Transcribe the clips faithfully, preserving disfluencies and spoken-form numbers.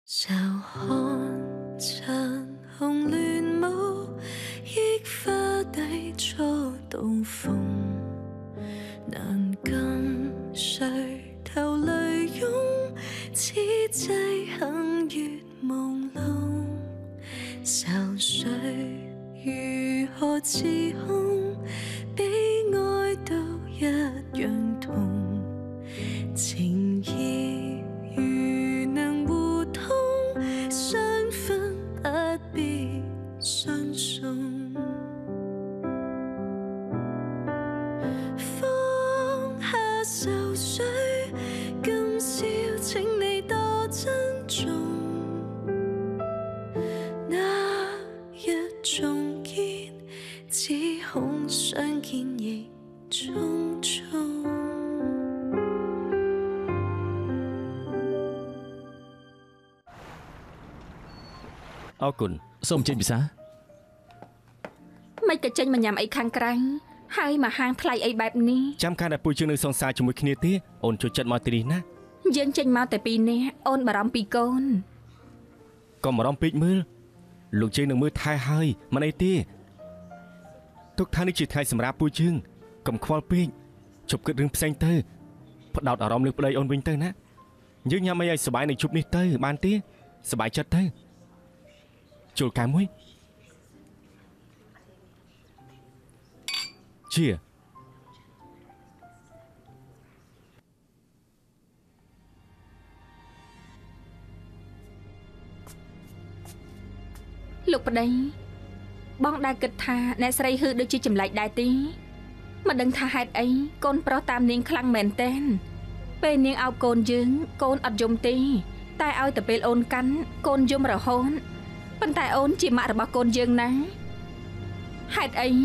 就看殘紅亂舞，憶花底初到逢，難禁垂頭淚湧，此際肯越朦朧，愁緒如何自控，悲哀都一樣痛，情意如能互通，相分不必相送，放下愁緒，今宵請你多珍重，那日重見，只恐相見亦匆匆。 អរគុណសូមចេញពិសាមិនក៏ចេញមកញ៉ាំអីខាងក្រៅហើយមកហាងថ្លៃអីបែបនេះចាំខានតែពូជើងនៅសង្សារជាមួយគ្នាទេអូនជួយចិត្តមកទីនេះណាយើងចេញមកតែពីរនាក់អូនបារម្ភពីកូនកុំបារម្ភពេកមើលលោកជើងនឹងមើលថែហើយមិនអីទេទុកថានេះជាថ្ងៃសម្រាប់ពូជើងកុំខ្វល់ពេកជប់គិតរឿងផ្សេងទៅផ្ដោតអារម្មណ៍លើប្តីអូនវិញទៅណាយើងញ៉ាំអីឲ្យសុបាយនៅជប់នេះទៅបានទេសបាយចិត្តទៅចូលកែមួយជាលោកប្តីបងដែលគិតថាអ្នកស្រីហឺដូចជាចម្លែកដែរទេមិនដឹងថាហេតុអីកូនប្រុសតាមនាងខ្លាំងមែនតែនពេលនាងអោបកូនយើងកូនអត់យំទេតែឲ្យតែពេលអូនកាន់កូនយំរហូតប៉ុន្តែអូនជាម៉ាក់របស់កូនយើងណាហេតុអី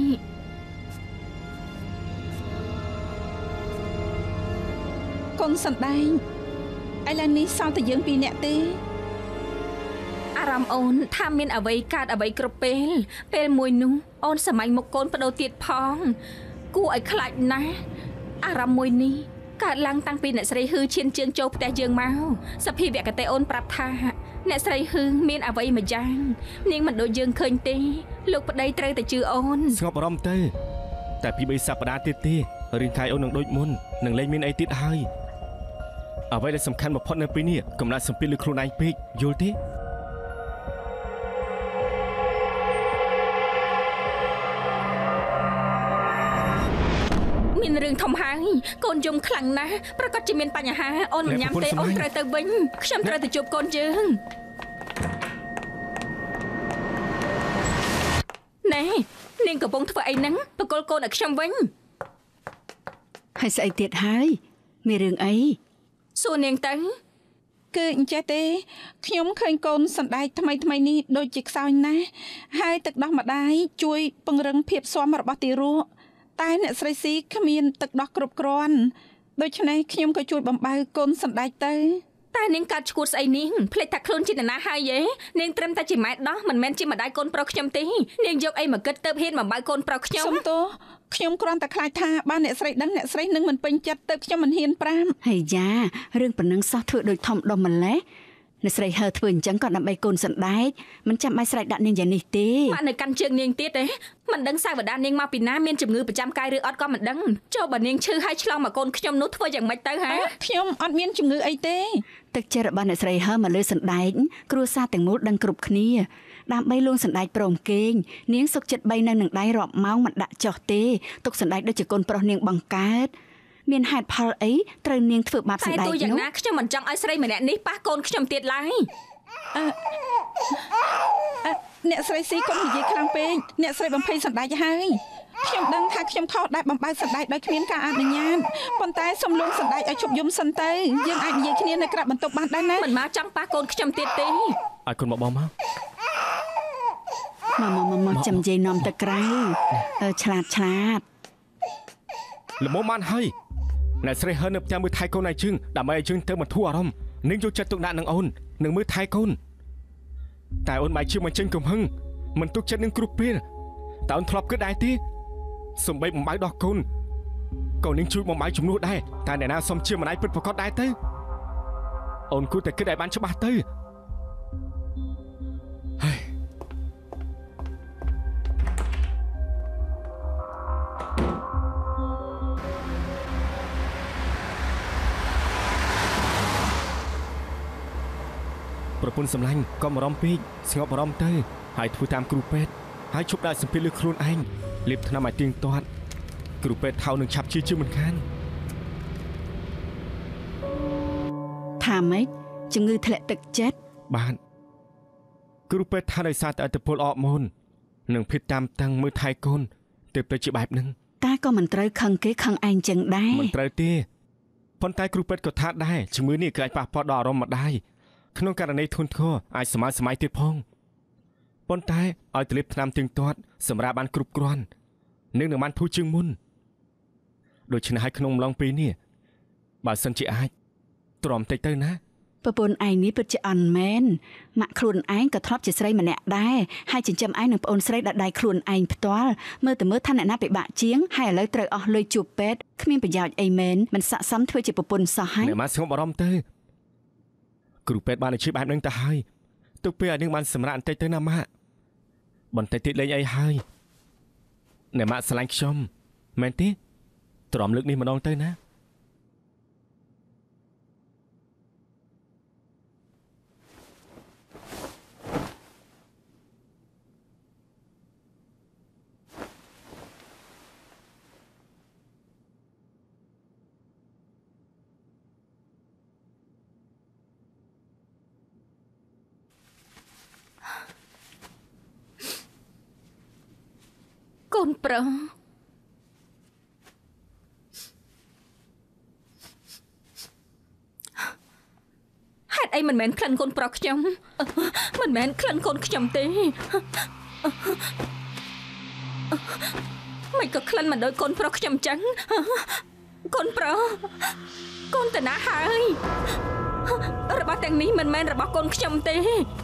កូនសំដែងឥឡូវនេះសល់តែយើងពីរនាក់ទេអារម្មណ៍អូនថាមានអ្វីកើតអ្វីគ្រប់ពេលពេលមួយនោះអូនសម័យមុខកូនបដូរទៀតផងគួរឲ្យខ្លាចណាស់អារម្មណ៍មួយនេះកើតឡើងតាំងពីអ្នកស្រីហឺឈានជើងចូលផ្ទះយើងមកសភាវកតេអូនប្រាប់ថាអ្នកស្រីហឺមានអ្វីមួយយ៉ាងនាងមិនដូចយើងឃើញទេលោកប្តីត្រូវតែជឿអូនស្ងប់អារម្មណ៍ទៅតែពីបីសប្តាហ៍ទៀតទេរឿងកាយអូននឹងដូចមុននឹងលែងមានអីទៀតហើយអ្វីដែលសំខាន់បំផុតនៅពេលនេះកំណត់សម្ពាធលើខ្លួនឯងពេកយល់ទេមានរឿងធំហើយកូនយំខ្លាំងណាស់ប្រកាសជាមានបញ្ហាអូនមិនញ៉ាំទេអូនត្រូវទៅវិញខ្ញុំត្រូវទៅជួបកូនយើងណែនាងកំពុងធ្វើអីហ្នឹងបកគលកូនឲ្យខ្ញុំវិញហើយស្អីទៀតហើយមានរឿងអីសួរនាងទៅគឺអញ្ចេះទេខ្ញុំឃើញកូនសណ្ដែកថ្មីថ្មីនេះដូចជាខ្សោយណាស់ហើយទឹកដោះម្ដាយជួយពង្រឹងភាពស៊ាំរបស់ទារកតែអ្នកស្រីស៊ីគ្មានទឹកដោះគ្រប់គ្រាន់ដូច្នេះខ្ញុំក៏ជួយបំបើកូនសណ្ដែកទៅតែនាងកាត់ឈួតស្អីនេះភ្លេចថាខ្លួនជានរណាហើយទេនាងត្រឹមតែជាម៉ែដោះមិនមែនជាម្ដាយកូនប្រុសខ្ញុំទេនាងយកអីមកគិតទៅហ៊ានបំបើកូនប្រុសខ្ញុំសុំទោសខ្ញុំគ្រាន់តែខ្លាចថាបើអ្នកស្រីដឹងអ្នកស្រីនឹងមិនពេញចិត្តទៅខ្ញុំមិនហ៊ានប្រាំហើយយ៉ារឿងប៉ុណ្ណឹងសោះធ្វើដូចធំដុំម្លេះអ្នកស្រីហើធ្វើអញ្ចឹងក៏ដើម្បីកូនសណ្ដែកមិនចាំបាច់ស្រែកដាក់នាងយ៉ាងនេះទេម៉ាក់នៅកាន់ជើងនាងទៀតទេមិនដឹងសាវតានាងមកពីណាមានជំងឺប្រចាំកាយឬអត់ក៏មិនដឹងចូលបើនាងឈឺហើយឆ្លងមកកូនខ្ញុំនោះធ្វើយ៉ាងម៉េចទៅហ៎ខ្ញុំអត់មានជំងឺអីទេទឹកចិត្តរបស់អ្នកស្រីហើមកលើសណ្ដែកគ្រួសារទាំងមូលដឹងគ្រប់គ្នាដើម្បីលួងសណ្ដែកព្រមគេងនាងសុកចិត្តបីនៅនឹងដៃរាប់ម៉ោងមិនដាក់ចោះទេទុកសណ្ដែកដូចជាកូនប្រុសនាងបង្កើតមានហេតុផលអីត្រូវនាងធ្វើបាបសណ្ដែកនោះតែទូយ៉ាងណាខ្ញុំមិនចង់ឲ្យស្រីម្នាក់នេះប៉ះកូនខ្ញុំទៀតឡើយអឺអ្នកស្រីស៊ីកុំនិយាយខ្លាំងពេកអ្នកស្រីបំភ័យសណ្ដែកហើយខ្ញុំដឹងថាខ្ញុំខុសដែរបំបើសណ្ដែកដោយគ្មានការអនុញ្ញាតប៉ុន្តែសូមលួងសណ្ដែកឲ្យជប់យំសិនទៅយើងអាចនិយាយគ្នានៅក្រៅបន្ទប់បានដែរណាមិនមកចង់ប៉ះកូនខ្ញុំទៀតទេឲ្យកូនមកបងមកមកមកមកចាំនិយាយនាំទៅក្រៅអឺឆ្លាតឆ្លាតល្មមបានហើយអ្នកស្រីហើនៅផ្ទះមើលថែកូនឲ្យជើងដើម្បីឲ្យជើងទៅបន្ធូរអារម្មណ៍នាងយកចិត្តទុកដាក់នឹងអូននឹងមើលថែកូនតែអូនបែរជាមិនចេញកំហឹងមិនទុកចិត្តនឹងគ្រប់ពេលតើអូនធ្លាប់គិតដែរទេសំបីបំបៅដោះកូនកូននាងជួយបំបៅជំនួសដែរតែអ្នកណាសុំជាម្ដាយពិតប្រាកដដែរទៅអូនគួរតែគិតឲ្យបានច្បាស់ទៅប្រពន្ធសម្លាញ់ក៏អារម្មណ៍ពេកស្ងប់អារម្មណ៍ទៅហើយធ្វើតាមគ្រូពេទ្យហើយឈប់ដាក់សម្ពាធលើខ្លួនឯងលាបថ្នាំឲ្យទៀងទាត់គ្រូពេទ្យថៅនឹងឆាប់ជឿជឿមិនខានថាម៉េចជំងឺធ្លាក់ទឹកចិត្តបាទគ្រូពេទ្យថាដោយសារតែឥទ្ធិពលអរម៉ូននិងភាពតាមតាំងមើលថែកូនទើបទៅជាបែបហ្នឹងតែក៏មិនត្រូវខឹងគេខឹងឯងចឹងដែរមិនត្រូវទេប៉ុន្តែគ្រូពេទ្យក៏ថាដែរជំងឺនេះគឺអាចប៉ះពាល់ដល់អារម្មណ៍ម្ដាយក្នុងករណីធ្ងន់ធ្ងរអាចស្មើសម័យទៀតផងប៉ុន្តែឲ្យទៅលេបថ្នាំទៀងទាត់សម្រាប់បានគ្រប់គ្រាន់នឹងនឹងបានធូរជាងមុនដូច្នេះឲ្យក្នុងអំឡុងពេលនេះបើសិនជាអាចទ្រាំតិចទៅណាប្រពន្ធឯងនេះពិតជាអន់មែនម៉ាក់ខ្លួនឯងក៏ធ្លាប់ជាស្រីម្នាក់ដែរហើយចិញ្ចឹមឯងនឹងប្អូនស្រីដដៃខ្លួនឯងផ្ទាល់មើលទៅមើលថាអ្នកណាពិបាកជាងហើយឥឡូវត្រូវអស់លុយជួបពេទ្យគ្មានប្រយោជន៍អីមែនមិនស័ក្តិសមធ្វើជាប្រពន្ធសោះហើយអ្នកមកស្ងប់អារម្មណ៍ទៅគ្រូពេទ្យបានអញ្ជើញបែបហ្នឹងទៅហើយទុកពេលឲ្យនឹងបានសម្រាប់បន្តិចទៅណាម៉ាក់បន្តិចទៀតលេងអីហើយអ្នកម៉ាក់ស្រឡាញ់ខ្ញុំមែនទេទ្រាំលើកនេះម្ដងទៅណាកូនប្រុសហេតុអីមិនមែនក្លិនកូនប្រុសខ្ញុំមិនមែនក្លិនកូនខ្ញុំទេមិនក៏ក្លិនមិនដូចកូនប្រុសខ្ញុំចឹងកូនប្រុសកូនតាណាហើយរបស់ទាំងនេះមិនមែនរបស់កូនខ្ញុំទេ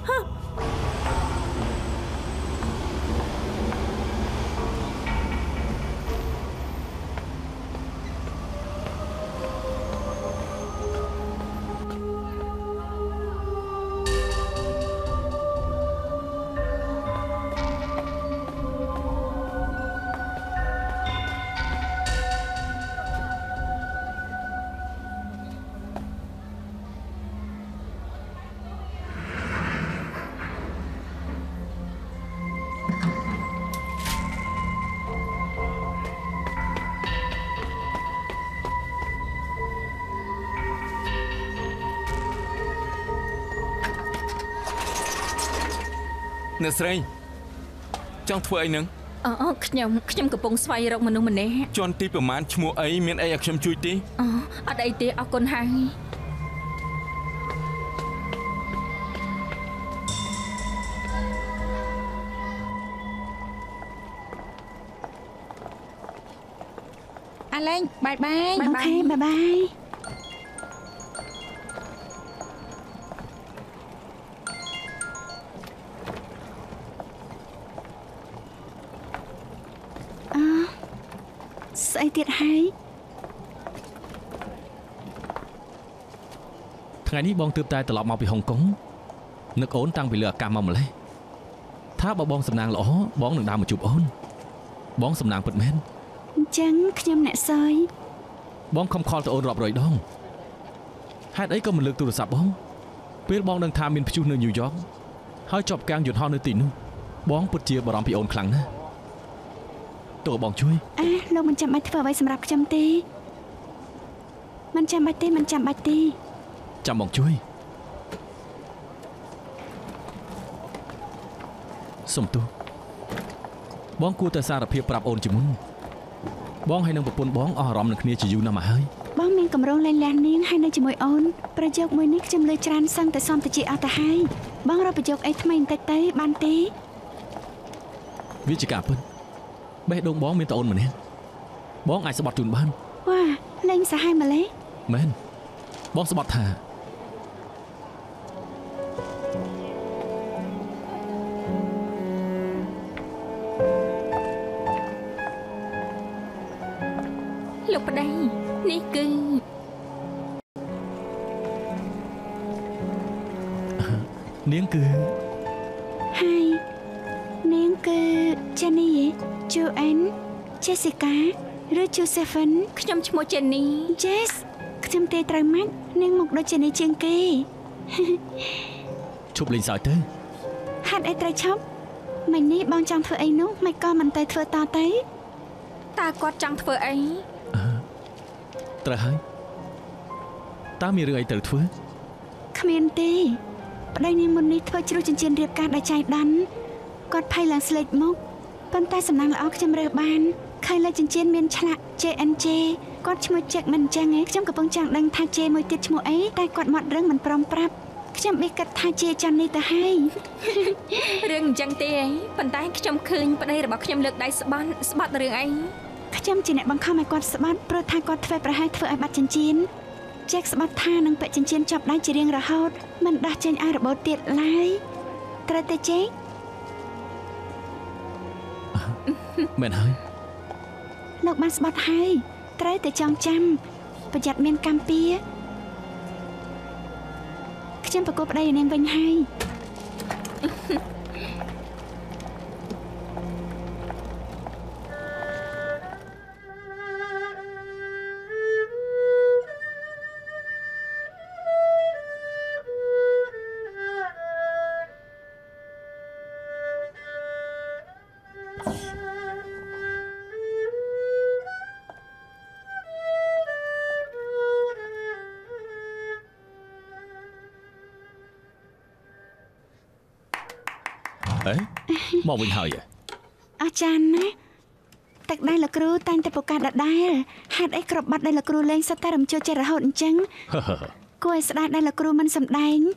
អ្នកស្រីចង់ធ្វើអីនឹងអូខ្ញុំខ្ញុំកំពុងស្វែងរកមនុស្សម្នាក់ជាន់ទីប្រមាណឈ្មោះអីមានអីឲ្យខ្ញុំជួយទេអូអត់អីទេអរគុណហើយអាឡែងបាយបាយអូខេបាយបាយស្អីទៀតហើយថ្ងៃនេះបងទើបតែត្រឡប់មកពីហុងកុងនឹកអូនតាំងពីលើអាកាសមកម្លេះថាបើបងសំណាងល្អបងនឹងដើរមកជួបអូនបងសំណាងពិតមែនអញ្ចឹងខ្ញុំអ្នកសយបងខំខលទៅអូនរាប់រយដងហេតុអីក៏មិនលើកទូរស័ព្ទបងពេលបងដឹងថាមានព្យុះនៅញូវយ៉កហើយជាប់កាំងយន្តហោះនៅទីនោះបងពិតជាបារម្ភពីអូនខ្លាំងណាស់តើបងជួយអះលោកមិនចាំបាច់ធ្វើអ្វីសម្រាប់ខ្ញុំទេមិនចាំបាច់ទេមិនចាំបាច់ទេចាំបងជួយសុំទោសបងគួរតែសារភាពប្រាប់អូនជាមុនបងហើយនឹងប្រពន្ធបងអស់អារម្មណ៍នឹងគ្នាជាយូរណាស់មកហើយបងមានកម្រងលែងលះនាងហើយនៅជាមួយអូនប្រយោគមួយនេះខ្ញុំលើច្រើនសឹងតែសំតិចអត់ទៅហើយបងរកប្រយោគអីថ្មីបន្តិចទៅបានទេវាជាការពិតបេះដូងបងមានតែអូនម្នាក់បងអាចស្បត់ជូនបានវ៉ាលេងសាហាយម្លេះមែនបងស្បត់ថាលោកប្តីនេះគឺនាងគឺហើយនាងគឺ Jenny Joanne Jessica ឬ Josephine ខ្ញុំឈ្មោះ Jenny Jess ខ្ញុំទេត្រូវម៉ាច់នាងមុខដូច Jenny ជាងគេឈប់លេងសើចទៅហេតុអីត្រូវឈប់មិននេះបងចង់ធ្វើអីនោះមិនក៏មិនទៅធ្វើតទៅតើគាត់ចង់ធ្វើអីត្រូវហើយតើមានរឿងអីត្រូវធ្វើគ្មានទេប្តីនាងមុននេះធ្វើជ្រុះចិញ្ចៀនរៀបការដោយចៃដន្យគាត់ភ័យឡើងស្លេកមុខប៉ុន្តែសំណាងល្អខ្ញុំរើសបានឃើញលើចិញ្ចៀនមានឆ្លាក់ J N J គាត់ឈ្មោះចេកមិនចឹងឯងខ្ញុំកំពុងចង់ដឹងថា J មួយទៀតឈ្មោះអីតែគាត់មាត់រឹងមិនព្រមប្រាប់ខ្ញុំបេះគិតថា J ចាន់នេះទៅហើយរឿងអញ្ចឹងទេអីប៉ុន្តែខ្ញុំឃើញប្តីរបស់ខ្ញុំលើកដៃស្បន់ស្បាត់រឿងអីខ្ញុំជាអ្នកបង្ខំឲ្យគាត់ស្បាត់ព្រោះថាគាត់ធ្វើប្រហែលធ្វើឲ្យបាត់ចិញ្ចៀនចេកស្បាត់ថានឹងពាក់ចិញ្ចៀនជាប់ដៃជារៀងរហូតមិនដោះចេញឲ្យរបូតទៀតឡើយត្រូវទេចេកមែនហើយលោកបានស្បាត់ហើយត្រូវតែចងចាំប្រយ័ត្នមានកម្មពៀខ្ញុំប្រកួតប្តីនាងវិញហើយមកវិញហើយអាចារ្យណាទឹកដៃលោកគ្រូតែងតែប្រកាសដដែលហេតុអីក្របបាត់ដៃលោកគ្រូលេងសត្វតែរំជើចេះរហូតអញ្ចឹងគួរឲ្យស្ដាយដៃលោកគ្រូមិនសម្ដែង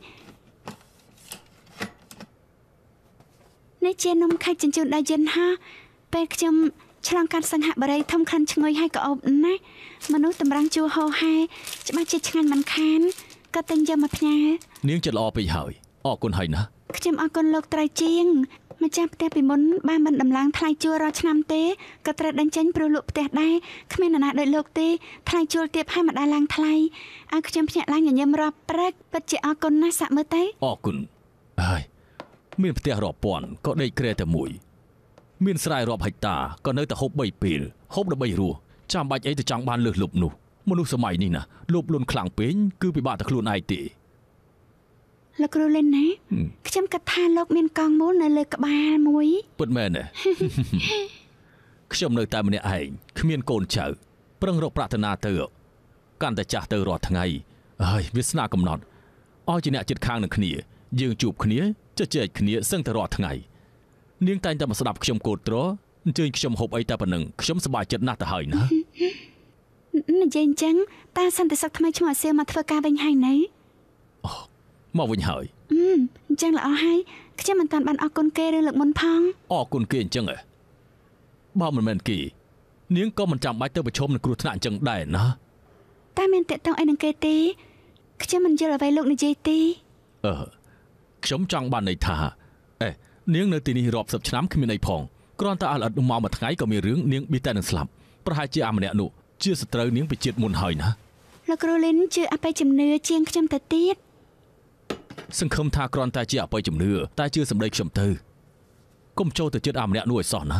នេះជានំខេកជញ្ជូនដៃយិនហាពេលខ្ញុំឆ្លងកាត់សង្ហបុរីធំក្លិនឈ្ងុយហើយក៏អោបណាស់មនុស្សតម្រង់ជួហោហែច្បាស់ជាឆ្ងាញ់មិនខានក៏ទិញយកមកផ្ញើនាងចិត្តល្អពេកហើយអរគុណហើយណាខ្ញុំអរគុណលោកត្រៃជាងម្ចាស់ផ្ទះពីមុនបានមិនដំឡើងថ្លៃជួលរាល់ឆ្នាំទេក៏ត្រូវដេញចេញព្រោះលក់ផ្ទះដែរគ្មាននរណាដូចលោកទេថ្លៃជួលទាបហើយមិនដែលឡើងថ្លៃឲ្យខ្ញុំភ្ញាក់ឡើងញញឹមរាប់ព្រឹកពិតជាអរគុណណាស់សាក់មើលទៅអរគុណហើយមានផ្ទះរាប់ពាន់ក៏ដេកក្រែតែមួយមានស្រែរាប់ហិកតាក៏នៅតែហូបបីពេលហូបដើម្បីរស់ចាំបាច់អីទៅចង់បានលើសលប់នោះមនុស្សសម័យនេះណាលោភលន់ខ្លាំងពេកគឺពិបាកតែខ្លួនឯងទេលោកគ្រូលេនណាខ្ញុំគិតថាលោកមានកងមូលនៅលើក្បាលមួយពិតមែនទេខ្ញុំនៅតែម្នាក់ឯងគ្មានកូនចៅប្រឹងរកប្រាថ្នាទៅកាន់តែចាស់ទៅរាល់ថ្ងៃហើយវាសនាកំណត់ឲ្យជាអ្នកចិត្តខាងនឹងគ្នាយើងជួបគ្នាជជែកគ្នាសឹងតែរាល់ថ្ងៃនាងតែងតែមកស្ដាប់ខ្ញុំកោតត្រអញ្ជើញខ្ញុំហូបអីតែប៉ុណ្ណឹងខ្ញុំសប្បាយចិត្តណាស់ទៅហើយណានិយាយអញ្ចឹងតើសន្តិសុខថ្មីឈ្មោះអាសៀវមកធ្វើការវិញហើយនៅមកវិញហើយអញ្ចឹងល្អហើយខ្ញុំមិនតាន់បានអរគុណគេឬលើកមុនផងអរគុណគេអញ្ចឹងហ៎បើមិនមែនគេនាងក៏មិនចាំបាច់ទៅប្រឈមនឹងគ្រោះថ្នាក់អញ្ចឹងដែរណាតែមានតេតងអីនឹងគេទេខ្ញុំមិនយល់អ្វីលោកនិយាយទេអឺខ្ញុំចង់បានន័យថាអេនាងនៅទីនេះរាប់សិបឆ្នាំគ្មានអីផងគ្រាន់តែអលអិតមកមួយថ្ងៃក៏មានរឿងនាងប៊ីតែនឹងស្លាប់ប្រហែលជាអាម្នាក់នោះជាសត្រូវនាងពីជាតិមុនហើយណាលោកគ្រូលីនជឿអបិយជំនឿជាងខ្ញុំទៅទៀតសង្ឃឹមថាគ្រាន់តែជាអបិយជំនឿតែជឿសម្ដីខ្ញុំទៅកុំចូលទៅចិត្តអាម្នាក់នោះឲ្យសោះណា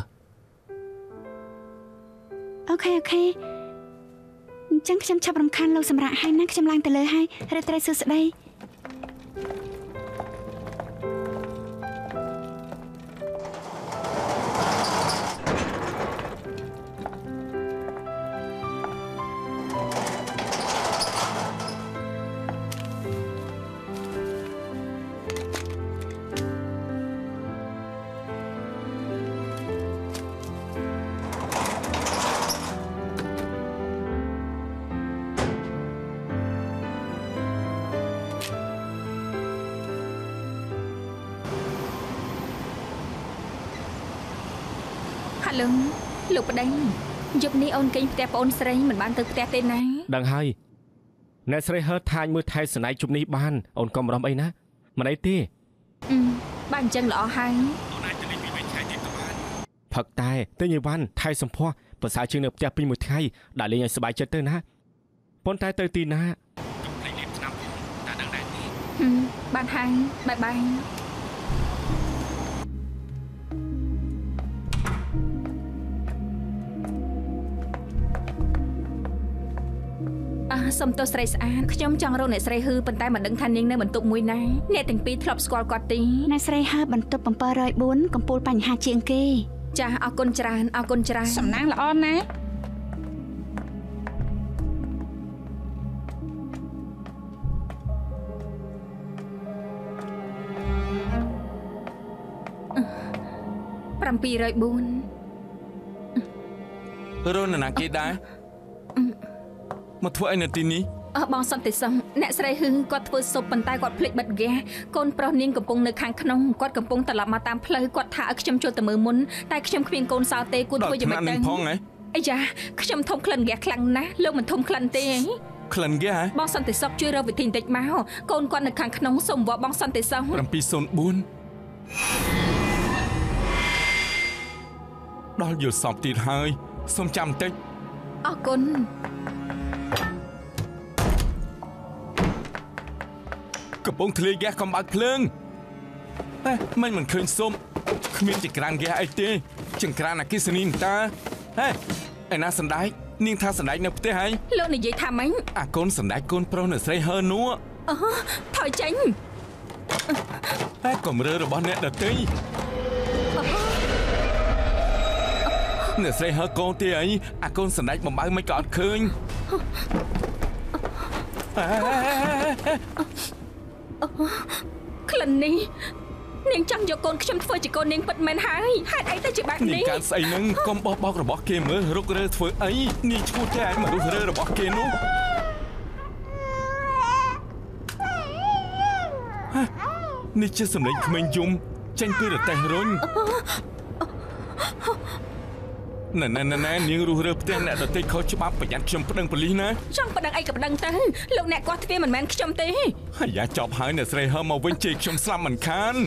អូខេអូខេអញ្ចឹងខ្ញុំចាប់រំខានលោកសម្រាប់ហើយណាខ្ញុំឡើងទៅលើហើយរាត្រីសួស្ដីលោកលោកប្តីយប់នេះអូនគេងផ្ទះប្អូនស្រីមិនបានទៅផ្ទះទេណាដឹងហើយអ្នកស្រីហឺថាញមើលថែស្នេហ៍ជប់នេះបានអូនកុំរំអីណាមិនអីទេបានអញ្ចឹងល្អហើយអូនអាចទៅលេងពីវិញខែទៀតក៏បានផឹកតែទៅញីវ៉ាន់ថែសម្ផស្សប្រសើរជាងនៅផ្ទះពីមួយថ្ងៃដែលលេងឲ្យសុបាយចិត្តទៅណាប៉ុន្តែទៅទីណាកុំភ្លេចលេបឆ្នាំតែដឹងដែរទេបានហើយបាយបាយសុំទោសស្រីស្អាតខ្ញុំចង់រកអ្នកស្រីហ៊ឺប៉ុន្តែមិនដឹងថានាងនៅបន្ទប់មួយណាអ្នកទាំងពីរធ្លាប់ស្គាល់គាត់ទេអ្នកស្រីហ៊ឺបន្ទប់bảy không bốnកំពូលបញ្ហាជាងគេចាអរគុណច្រើនអរគុណច្រើនសំណាងល្អណាស់ 7không bốn រនណាគេដែរមកធ្វើអីនៅទីនេះអើបងសន្តិសុខអ្នកស្រីហ៊ឺគាត់ធ្វើស៊ុបប៉ុន្តែគាត់ភ្លេចបិទហ្គាសកូនប្រុសនាងកំពុងនៅខាងក្នុងគាត់កំពុងត្រឡប់មកតាមផ្លូវគាត់ថាឲ្យខ្ញុំចូលទៅមើលមុនតែខ្ញុំគ្មានកូនសោទេគួរធ្វើយ៉ាងម៉េចទៅផងហ៎អាយ៉ាខ្ញុំធំក្លិនហ្គាសខ្លាំងណាស់លោកមិនធំក្លិនទេក្លិនហ្គាសបងសន្តិសុខជួយរកវិធីបន្តិចមកកូនគាត់នៅខាងក្នុងសូមអង្វរបងសន្តិសុខ 7không bốnដល់យល់សពទៀតហើយសូមចាំបន្តិចអរគុណកំពុងធ្លាយហ្គាសកំបើកភ្លើងហេមិនមិនឃើញសុំគ្មានចង្ក្រានហ្គាសអីទេចង្ក្រានអគិសនីតាហេឯណាសណ្ដែកនាងថាសណ្ដែកនៅផ្ទះហើយលោកនិយាយថាម៉េចអាកូនសណ្ដែកកូនប្រុសនៅស្រីហើនោះអូថយចេញហេកុំរើរបស់អ្នកដទៃអ្នកស្រីហើកូនទេអីអាកូនសណ្ដែកបំបើមិនក៏អត់ឃើញក្លិននេះនាងចង់យកកូនខ្ញុំធ្វើជាកូននាងពិតមែនហើយហេតុអីទៅជាបែបនេះនាងកើតស្អីនឹងកុំបោះបោករបស់គេមើលរុករើធ្វើអីនាងឈួតតែឯងមករុករើរបស់គេនោះនេះជាសម្លេងក្មេងយំចេញពីរទេះរុញណែណែណែនាងរុះរើផ្ទះអ្នកដទៃខុសច្បាប់ប្រយ័ត្នខ្ញុំប្តឹងប៉ូលីសណាចង់ប្តឹងអីក៏ប្តឹងទៅលោកអ្នកគាត់ទ្វារមិនមែនខ្ញុំទេហើយយ៉ាចប់ហើយអ្នកស្រីហើមកវិញជេរខ្ញុំស្លាប់មិនខាន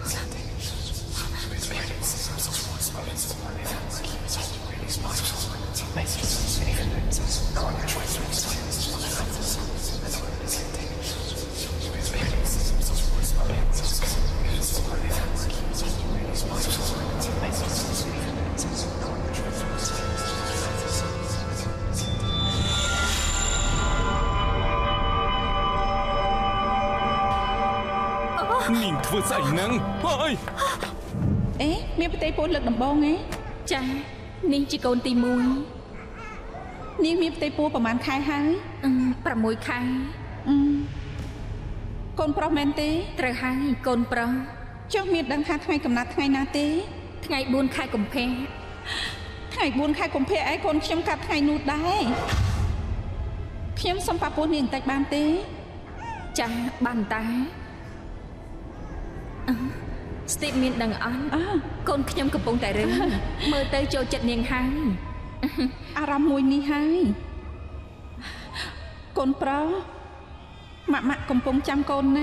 នាងធ្វើស្អីហ្នឹងហើយអេមានប្រទេសពូនលើកដំបងហ៎ចានាងជាកូនទីមួយនាងមានប្រទេសពូប្រហែលខែហើយ 6ខែកូនប្រុសមែនទេត្រូវហើយកូនប្រុសចុះមានដឹងថាថ្ងៃកំណត់ថ្ងៃណាទេថ្ងៃ4ខែកុម្ភៈថ្ងៃ4ខែកុម្ភៈឯងកូនខ្ញុំកាត់ថ្ងៃនោះដែរខ្ញុំសុំប៉ាពូនាងបន្តិចបានទេចាបានតាស្ទីបមានដឹងអត់កូនខ្ញុំកំពុងតែរឹងមើលទៅចូលចិត្តនាងហើយអារម្មណ៍មួយនេះហើយកូនប្រុសម៉ាក់ម៉ាក់កំពុងចាំកូនណា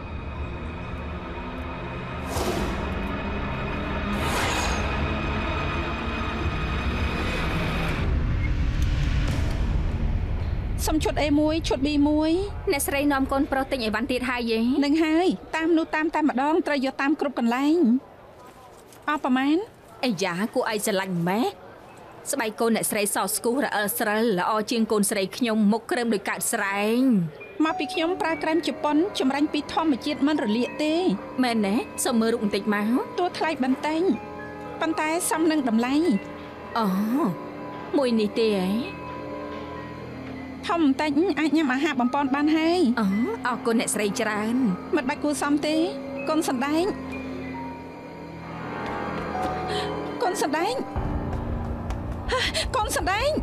សុំឈុត A មួយឈុត B មួយអ្នកស្រីនាំកូនប្រុសទិញអីវ៉ាន់ទៀតហើយយេនឹងហើយតាមនោះតាមតែម្ដងត្រូវយកតាមគ្រប់កន្លែងអស់ប្រហែលអាយ៉ាគួរឲ្យស្រឡាញ់ម៉ែស្បែកកូនអ្នកស្រីសស្គូរអិលស្រិលល្អជាងកូនស្រីខ្ញុំមុខក្រែមដោយកាត់ស្រែងមកពីខ្ញុំប្រើក្រែមជប៉ុនចម្រាញ់ពីធម្មជាតិមិនរលាកទេមែនទេសូមមើលរូបបន្តិចមកតួថ្លៃបន្តិចប៉ុន្តែសមនឹងតម្លៃអូមួយនេះទេហ៎ធំបន្តិចអាចញ៉ាំអាហារបំពន់បានហើយអូអរគុណអ្នកស្រីច្រើនមិនបាច់គួរសមទេកូនសណ្ដែកកូនសណ្ដែកកូនសណ្ដែក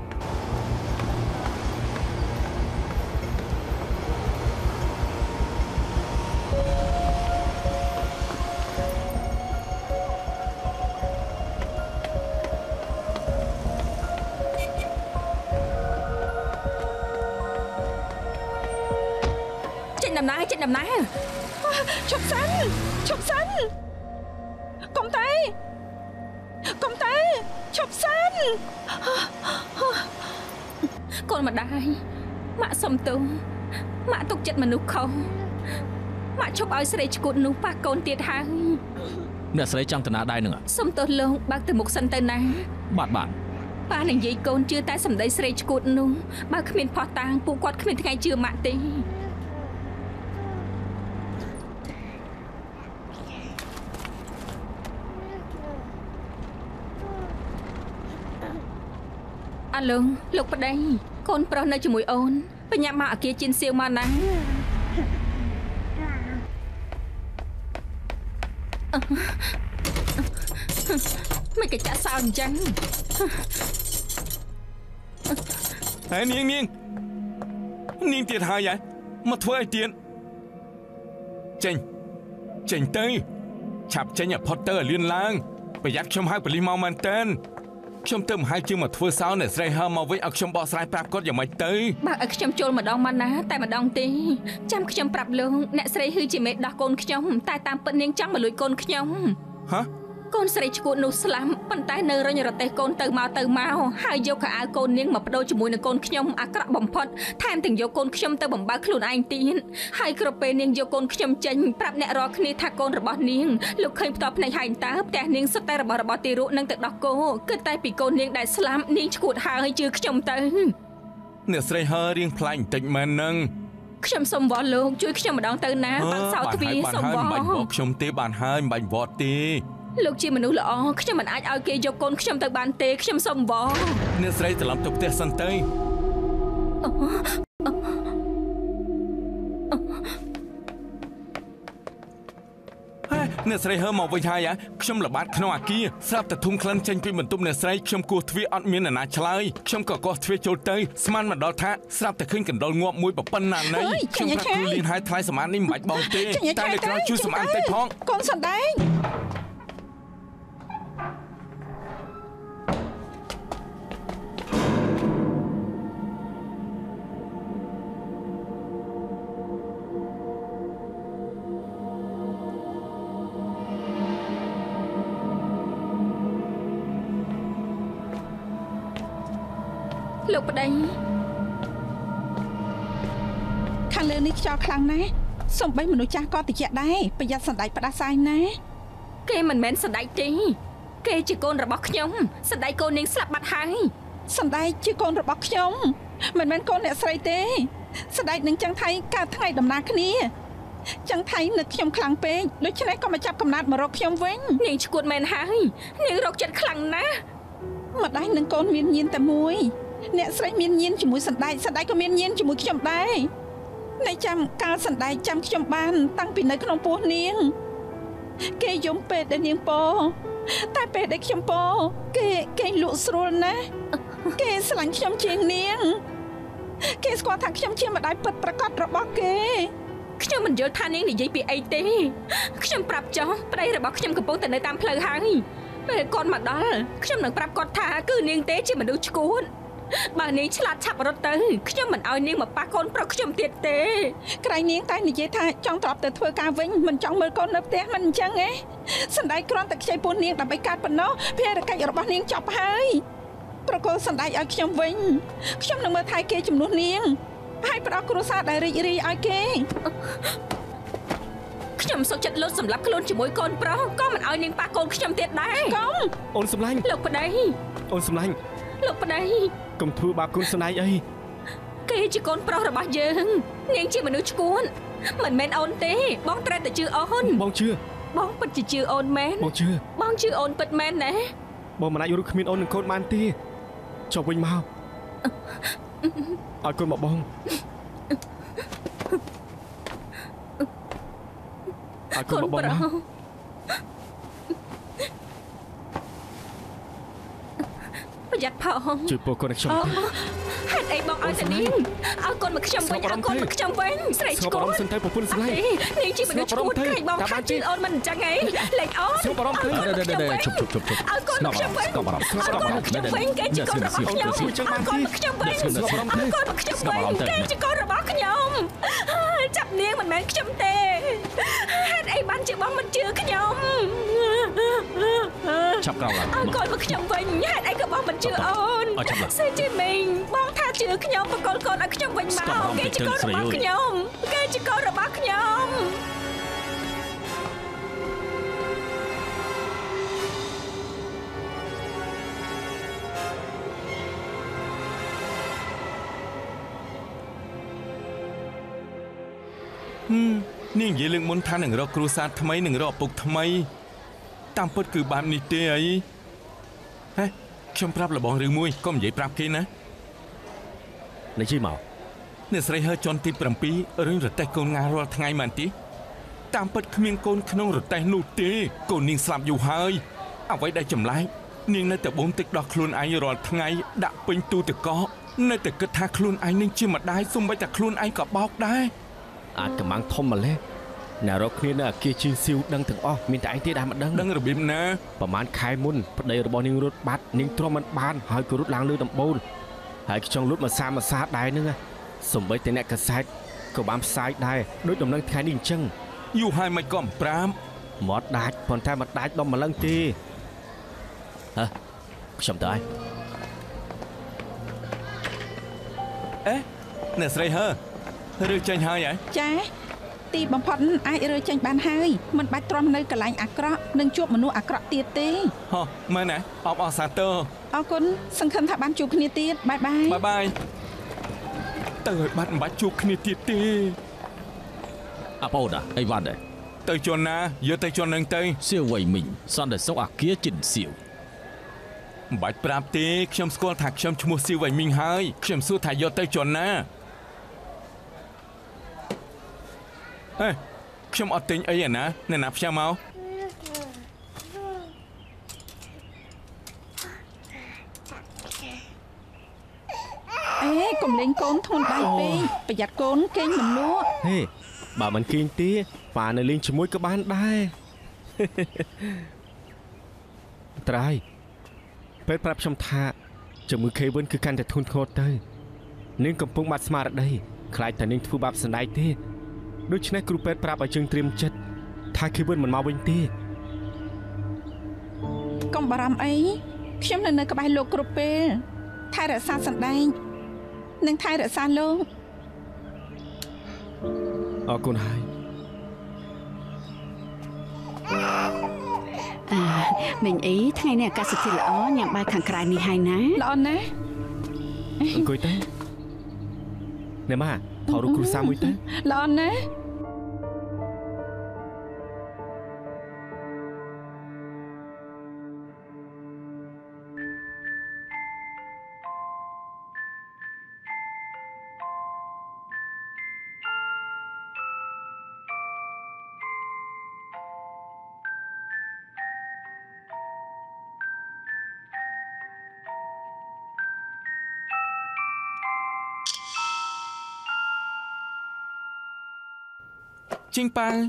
ដំណើរចេញដំណើរឈប់សិនឈប់សិន កុំទេកុំទេឈប់សិនកូនម្ដាយម៉ាក់សុំទោសម៉ាក់ទុកចិត្តមនុស្សខុសម៉ាក់ឈប់ឲ្យស្រីឈួតនោះប៉ះកូនទៀតហើយអ្នកស្រីចង់ទៅណាដែរនឹងសុំទោសលោកបើកទៅមុខសិនទៅណាបាទបាទប៉ានឹងនិយាយកូនជឿតែសម្ដីស្រីឈួតនោះបើគ្មានផោះតាងពួកគាត់គ្មានថ្ងៃជឿម៉ាក់ទេអាឡូលោកប្តីកូនប្រុសនៅជាមួយអូនបញ្ញាមកអគារជិនសៀវមកណាមិនគេចាក់សោអញ្ចឹងហើយនាងនាងនាងទៀតហើយហ៎មកធ្វើអីទៀតចេញចេញទៅឆាប់ចេញឲ្យផុតទៅឲ្យលឿនឡើងប្រយ័ត្នខ្ញុំហៅប៉ូលីសមកមែនតើខ្ញុំទៅមហាជាងមកធ្វើសោអ្នកស្រីហើមកវិញឲ្យខ្ញុំបកស្រាយប្រាប់គាត់យ៉ាងម៉េចទៅបើឲ្យខ្ញុំចូលម្ដងមកណាតែម្ដងទេចាំខ្ញុំប្រាប់លោកអ្នកស្រីហឺជាមេដោះកូនខ្ញុំតែតាមពិតនាងចង់មកលួចកូនខ្ញុំហ៎កូនស្រីឈួតនោះស្លាប់ប៉ុន្តែនៅរញរទេសកូនទៅមកទៅមកហើយយកខោអាវកូននាងមកបដូរជាមួយនឹងកូនខ្ញុំអាក្រក់បំផុតថែមទាំងយកកូនខ្ញុំទៅបំបើកខ្លួនឯងទៀតហើយគ្រប់ពេលនាងយកកូនខ្ញុំចេញប្រាប់អ្នករាល់គ្នាថាកូនរបស់នាងលោកឃើញផ្ទាល់ភ្នែកហើយតើផ្ទះនាងសុទ្ធតែរបស់របស់ទីរុនឹងទៅដោះគោគឺតែពីកូននាងដែលស្លាប់នាងឈួតហើយជឿខ្ញុំទៅអ្នកស្រីហើរៀងផ្លាញ់បន្តិចមែននឹងខ្ញុំសុំវល់លោកជួយខ្ញុំម្ដងទៅណាបើកសោទ្វារសុំវល់មិនបាច់វល់ខ្ញុំទេបានហើយមិនបាច់វល់ទេលោកជាមនុស្សល្អខ្ញុំមិនអាចឲ្យគេយកកូនខ្ញុំទៅបានទេខ្ញុំសុំវល់អ្នកស្រីត្រឡប់ទៅផ្ទះសិនទៅអ្នកស្រីហើមកវិញហើយខ្ញុំល្បាតក្នុងអាគារស្រាប់តែធុំក្លិនចេញពីបន្ទប់អ្នកស្រីខ្ញុំគោះទ្វារអត់មានអ្នកណាឆ្លើយខ្ញុំក៏កោះទ្វារចូលទៅស្មានមកដល់ថាស្រាប់តែឃើញកណ្ដុរងាប់មួយប៉ុណ្ណាណីខ្ញុំប្រាប់គ្រូលៀនហើយថ្លៃសម្អាតនេះមិនបាច់បងទេតែនៅក្រៅជួយសម្អាតតិចផងកូនសណ្ដែងលោកប្តីខាងលើនេះខ្យល់ខ្លាំងណាស់សំបីមនុស្សចាស់ក៏តិចដែរប្រយ័ត្នសណ្ដែកផ្ដាសាយណាគេមិនមែនសណ្ដែកទេគេជាកូនរបស់ខ្ញុំសណ្ដែកកូននាងស្លាប់បាត់ហើយសណ្ដែកជាកូនរបស់ខ្ញុំមិនមែនកូនអ្នកស្រីទេសណ្ដែកនឹងចឹងថៃកើតថ្ងៃដំណើរគ្នាចឹងថៃនឹកខ្ញុំខ្លាំងពេកដូច្នេះក៏មកចាប់កំណត់មករកខ្ញុំវិញនាងឈួតមែនហើយនាងរកចិត្តខ្លាំងណាស់ម្ដាយនឹងកូនមានញៀនតែមួយអ្នកស្រីមានញៀនជាមួយសណ្ដែកសណ្ដែកក៏មានញៀនជាមួយខ្ញុំដែរអ្នកចាំកាលសណ្ដែកចាំខ្ញុំបានតាំងពីនៅក្នុងពោះនាងគេយំពេទ្យដែលនាងពោតែពេលដែលខ្ញុំពោគេគេលក់ស្រួលណាស់គេស្រឡាញ់ខ្ញុំជាងនាងគេស្គាល់ថាខ្ញុំជាម្ដាយពិតប្រាកដរបស់គេខ្ញុំមិនយល់ថានាងនិយាយពីអីទេខ្ញុំប្រាប់ចុះប្តីរបស់ខ្ញុំកំពុងតែនៅតាមផ្លូវហើយពេលគាត់មកដល់ខ្ញុំនឹងប្រាប់គាត់ថាគឺនាងទេជាមនុស្សឈួតបើនាងឆ្លាតឆាប់រត់ទៅខ្ញុំមិនឲ្យនាងមកប៉ះកូនប្រុសខ្ញុំទៀតទេក្រែងនាងតែនិយាយថាចង់ត្រឡប់ទៅធ្វើការវិញមិនចង់មើលកូននៅផ្ទះមិនអញ្ចឹងទេសណ្ដែកគ្រាន់តែខ្ចីពោះនាងដើម្បីកាត់ប៉ុណ្ណោះភារកិច្ចរបស់នាងចប់ហើយប្រកល់សណ្ដែកឲ្យខ្ញុំវិញខ្ញុំនឹងមើលថែគេជំនួសនាងហើយផ្ដល់គ្រួសារដែលរីករាយឲ្យគេខ្ញុំសុខចិត្តលុតសម្រាប់ខ្លួនជាមួយកូនប្រុសក៏មិនឲ្យនាងប៉ះកូនខ្ញុំទៀតដែរកុំអូនសម្លាញ់លោកប្តីអូនសម្លាញ់លោកប្តីកុំធ្វើបាបកូនស្នេហ៍អីគេជាកូនប្រុសរបស់យើងនាងជាមនុស្សឈួតមិនមែនអូនទេបងត្រូវតែជឿអូនបងជឿបងពិតជាជឿអូនមែនបងជឿបងជឿអូនពិតមែនណាបងមិនអាចរកគ្មានអូននឹងកូនបានទេចុះវិញមកឲ្យកូនមកបងឲ្យកូនមកបងណាប្រយ័ត្នផងជួយពោះកូនខ្ញុំហេតុអីបងឲ្យតែនាងឲ្យកូនមកខ្ញុំវិញឲ្យកូនមកខ្ញុំវិញស្រីឈ្គួតសិនទៅប្រពន្ធស្លាយនាងជាមនុស្សឈ្គួតក្រែងបងខាត់ជឿអូនមិនអញ្ចឹងហីលេចអូនស្គប់អារម្មណ៍ទៅជប់ជប់ជប់ជប់ឲ្យកូនមកខ្ញុំវិញស្គប់អារម្មណ៍ស្គប់អារម្មណ៍ខ្ញុំវិញគេជាកូនរបស់ខ្ញុំឲ្យកូនមកខ្ញុំវិញស្គប់អារម្មណ៍ឲ្យកូនមកខ្ញុំវិញគេជាកូនរបស់ខ្ញុំចាប់នាងមិនមែនខ្ញុំទេហេតុអីបានជាបងមិនជឿខ្ញុំចាប់ក្រោយឲ្យកូនមកខ្ញុំវិញហេតុអីក៏បងមិនជឿអូនសេជីមីងបងថាជឿខ្ញុំបកលកូនឲ្យខ្ញុំវិញមកគេជាកូនរបស់ខ្ញុំគេជាកូនរបស់ខ្ញុំនាងនិយាយលើកមុនថានឹងរកគ្រួសារថ្មីនឹងរកឪពុកថ្មីតាមពិតគឺបែបនេះទេអីហេខ្ញុំប្រាប់លបងរឿងមួយកុំនិយាយប្រាប់គេណានិយាយមកអ្នកស្រីហើជាន់ទី7រឿងរទេះកូនងារាល់ថ្ងៃមែនទេតាមពិតគ្មានកូនក្នុងរទេះនោះទេកូននាងស្លាប់យូរហើយអ្វីដែលចម្លែកនាងនៅតែបូមទឹកដោះខ្លួនឯងរាល់ថ្ងៃដាក់ពេញទូទឹកកកនៅតែគិតថាខ្លួនឯងនឹងជាម្ដាយសូម្បីតែខ្លួនឯងក៏បោកដែរអាចកំាំងធំម្លេះអ្នករកគ្នានៅអាគារជឿស៊ីវដឹងទាំងអស់មានតែឯងទេដែលមិនដឹងដឹងរបៀបណាប្រហែលខែមុនប្តីរបស់នាងរត់បាត់នាងទ្រាំមិនបានហើយក៏រត់ឡើងលើដំបូលហើយខ្ចង់លុតមកសាមកសាដែរនឹងសំបីតែអ្នកកសែតក៏បានផ្សាយដែរដូចដំណឹងថ្ងៃនេះអញ្ចឹងយូរហើយមិនក៏ប្រាំមាត់ដាច់ប៉ុន្តែមិនដាច់ដល់ម្លឹងទេហ៎ខ្ញុំទៅហើយអេអ្នកស្រីហើរើចេញហើយហ៎ចាទីបំផុតអាចរើចេញបានហើយមិនបាច់ទ្រាំនៅកន្លែងអាក្រក់និងជួបមនុស្សអាក្រក់ទៀតទេហ៎មែនណាអបអរសាទរអរគុណសង្ឃឹមថាបានជួបគ្នាទៀតបាយបាយបាយបាយទៅឲ្យបាត់មិនបាច់ជួបគ្នាទៀតទេអាប៉ូដាអីវ៉ាន់ដែរទៅជន់ណាយកទៅជន់នឹងទៅសៀវវៃមីងសន្តិសុខអាគារជិនសៀវមិនបាច់ប្រាប់ទេខ្ញុំស្គាល់ថាខ្ញុំឈ្មោះសៀវវៃមីងហើយខ្ញុំសួរថាយកទៅជន់ណាហេខ្ញុំអត់ទិញអីអាណាអ្នកណាផ្ញើមកអេកុំលេងកូនធ្ងន់ដៃពេកប្រយ័ត្នកូនគេងមិនលក់ហេបើមិនគេងទេប៉ានៅលេងជាមួយក៏បានដែរត្រៃពេលប្រាប់ខ្ញុំថាជំងឺ Kevin គឺកាន់តែធ្ងន់ធ្ងរទៅនាងកំពុងបាត់ស្មារតីខ្លាចតែនាងធ្វើបាបសណ្ដែកទេដូច្នេះគ្រូពេទ្យប្រាប់ឲ្យយើងត្រៀមចិត្តថា Kevin មិនមកវិញទេកុំបារម្ភអីខ្ញុំនៅនៅក្បែរលោកគ្រប់ពេលថែរក្សាសណ្ដែកនិងថែរក្សាលោកអរគុណហើយអើមិញអីថ្ងៃនេះអាកាសធាតុល្អញ៉ាំបាយខាងក្រៅនេះហើយណាល្អណាស់អង្គុយទៅអ្នកម៉ាថតរូបគ្រួសារមួយទៅល្អណាស់ជីងប៉ា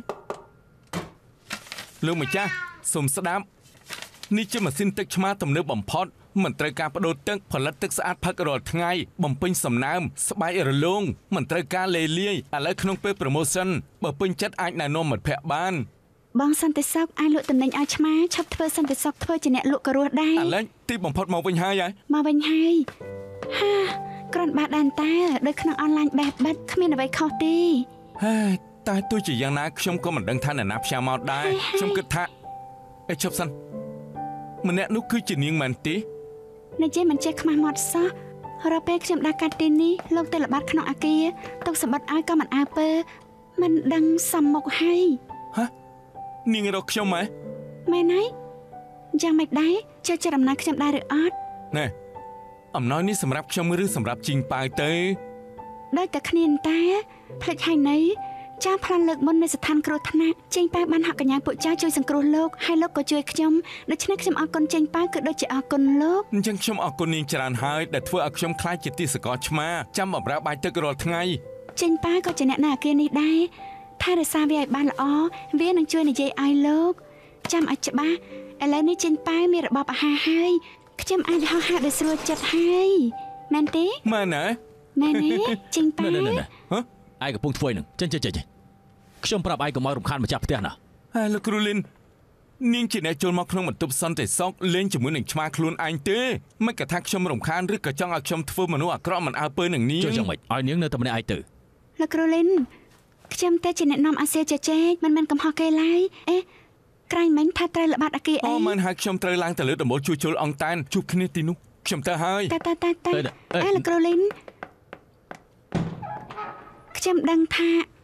លោកម្ចាស់សូមស្ដាប់នេះជាម៉ាស៊ីនទឹកឆ្មាទំនើបបំផុតមិនត្រូវការបដូរទឹកផលិតទឹកស្អាតផឹករាល់ថ្ងៃបំពេញសំណើមស្បែករលោងមិនត្រូវការលេលាយឥឡូវក្នុងពេល promotion បើពេញចិត្តអាចណែនាំមិត្តភ័ក្តិបានបងសន្តិសុខអាចលក់តំណែងឲ្យឆ្មាឈប់ធ្វើសន្តិសុខធ្វើជាអ្នកលក់ក៏រស់ដែរឥឡូវទីបំផុតមកវិញហើយហ៎មកវិញហើយហាគ្រាន់បើដែនតែដូចក្នុងអនឡាញបែបបិទគ្មានអ្វីខុសទេហេតែទោះជាយ៉ាងណាខ្ញុំក៏មិនដឹងថាអ្នកណាផ្សាយមកដែរខ្ញុំគិតថាអេជប់សិនម្នាក់នោះគឺជានាងមែនទេអ្នកជិះមិនចេះខ្មាស់មាត់សោះរាល់ពេលខ្ញុំដាក់កាត់ទីនេះលោកទៅល្បាតក្នុងអាគារទុកសម្បត្តិឲ្យក៏មិនអើពើមិនដឹងសំមុខហើយហ៎នាងរកខ្ញុំហ៎មែនហើយយ៉ាងមិនដែរចេះចរំណាខ្ញុំដែរឬអត់ណែអំណោយនេះសម្រាប់ខ្ញុំឬសម្រាប់ជីងប៉ាវទៅដោយតែគ្នាតែផ្លេចហើយណីចាផ្លាន់លើកមុននៅស្ថានគ្រោះថ្នាក់ចេញប៉ាបានហកកញ្ញាពួកចាជួយសង្គ្រោះលោកហើយលោកក៏ជួយខ្ញុំដូច្នេះខ្ញុំអរគុណចេញប៉ាគឺដូចជាអរគុណលោកអញ្ចឹងខ្ញុំអរគុណនាងច្រើនហើយដែលធ្វើឲ្យខ្ញុំខ្លាចជាទីសកលឆ្មាចាំបម្រើបាយទឹករាល់ថ្ងៃចេញប៉ាក៏ជាអ្នកនៅអាគារនេះដែរថែរក្សាវាឲ្យបានល្អវានឹងជួយនិយាយឲ្យលោកចាំឲ្យច្បាស់ឥឡូវនេះចេញប៉ាមានរបបអាហារហើយខ្ញុំអាចហោះហើរដោយស្រួលចិត្តហើយមែនទេមែនណាមែនទេចេញប៉ាហ៎ឯងកំពុងធ្វើនឹងចេញចេញចេញខ្ញុំប្រាប់ឯងកុំឲ្យរំខានម្ចាស់ផ្ទះណាហើយលោកគ្រូលីននាងជាអ្នកចូលមកក្នុងបន្ទប់សន្តិសុខលេងជាមួយនឹងឆ្មាខ្លួនឯងទេមិនក៏ថាខ្ញុំរំខានឬក៏ចង់ឲ្យខ្ញុំធ្វើមនុស្សអាក្រក់មិនអើពើនឹងនាងជួយយ៉ាងម៉េចឲ្យនាងនៅតែម្នាក់ឯងទៅលោកគ្រូលីនខ្ញុំតែជាអ្នកនាំអាសៀជជែកមិនមែនកំហុសគេឡើយអេក្រែងមិញថាត្រូវល្បាតអាគារអីអូមិនហើយខ្ញុំត្រូវឡើងទៅលើដំបូលជួយជុលអង្តានជួបគ្នាទីនោះខ្ញុំទៅហើយតែតែតែតែអេលោកគ្រូលីនខ្ញុំដឹងថា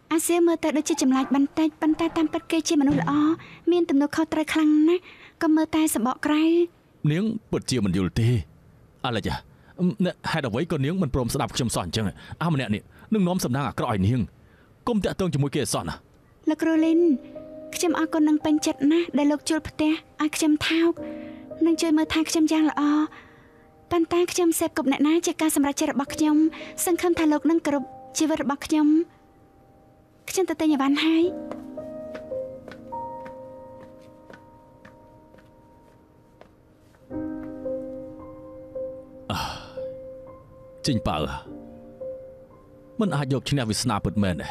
អាសៀមើលទៅដូចជាចម្លាច់បន្តិចប៉ុន្តែតាមពិតគេជាមនុស្សល្អមានទំនួលខុសត្រូវខ្លាំងណាស់ក៏មើលតែសម្បកក្រៅនាងពិតជាមិនយល់ទេអាឡិចហេតុអ្វីក៏នាងមិនព្រមស្ដាប់ខ្ញុំសោះអញ្ចឹងអាម្នាក់នេះនឹងនាំសំណាងអាក្រក់ឲ្យនាងកុំតាក់ទងជាមួយគេអសោះណាលោកគ្រូលីនខ្ញុំអរគុណនឹងពេញចិត្តណាស់ដែលលោកជួលផ្ទះឲ្យខ្ញុំថោកនឹងជួយមើលថែខ្ញុំយ៉ាងល្អប៉ុន្តែខ្ញុំសេពគប់អ្នកណាជាការសម្រេចចិត្តរបស់ខ្ញុំសង្ឃឹមថាលោកនឹងគោរពជីវិតរបស់ខ្ញុំខ្ញុំទៅទិញអីវ៉ាន់ហើយចេញបើមិនអាចយកឈ្នះវាសនាពិតមែនទេ